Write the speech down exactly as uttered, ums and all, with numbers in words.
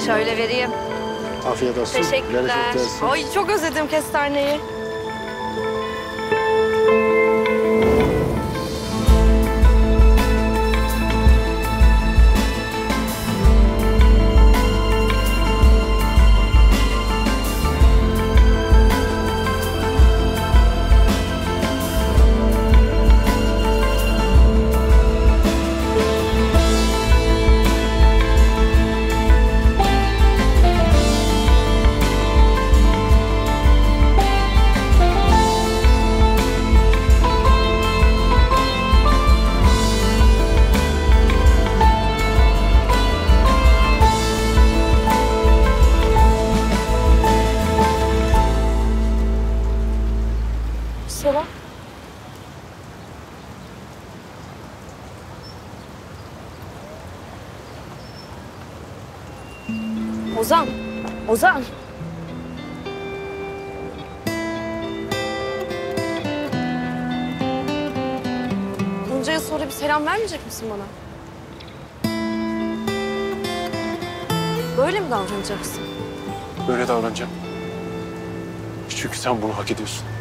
Şöyle vereyim. Afiyet olsun. Teşekkürler. Bereketli olsun. Ay çok özledim kestaneyi. Sıra. Ozan. Ozan. Bunca yıl sonra bir selam vermeyecek misin bana? Böyle mi davranacaksın? Böyle davranacağım. Çünkü sen bunu hak ediyorsun.